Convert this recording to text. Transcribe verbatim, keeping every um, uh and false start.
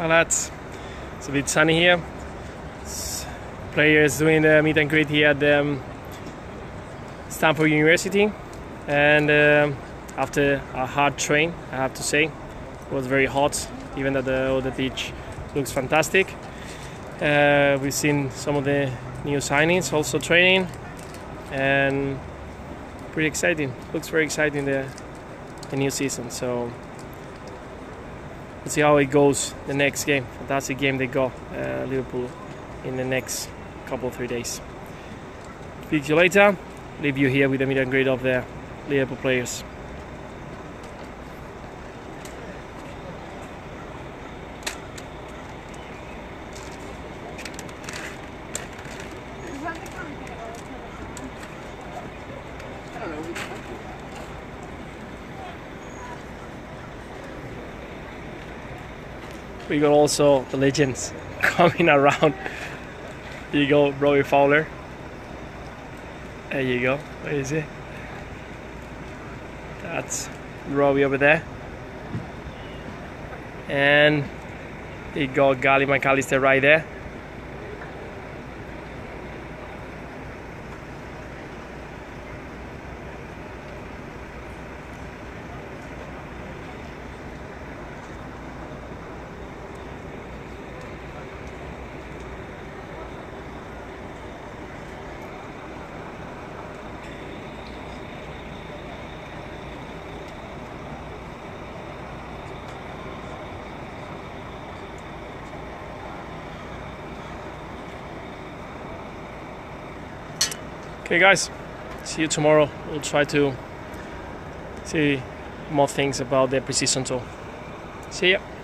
Hi lads, it's a bit sunny here. It's players doing the meet and greet here at the, um, Stanford University, and um, after a hard train, I have to say, it was very hot, even though the, the beach looks fantastic. Uh, we've seen some of the new signings also training, and pretty exciting. Looks very exciting, the, the new season. So let's see how it goes the next game. Fantastic game they got, uh, Liverpool, in the next couple of three days. Speak to you later. Leave you here with the meet and greet of the Liverpool players. We got also the legends coming around. Here you go, Robbie Fowler. There you go. Where is he? That's Robbie over there. And you got Gally McAllister right there. Okay guys, see you tomorrow. We'll try to see more things about the pre-season tour. See ya.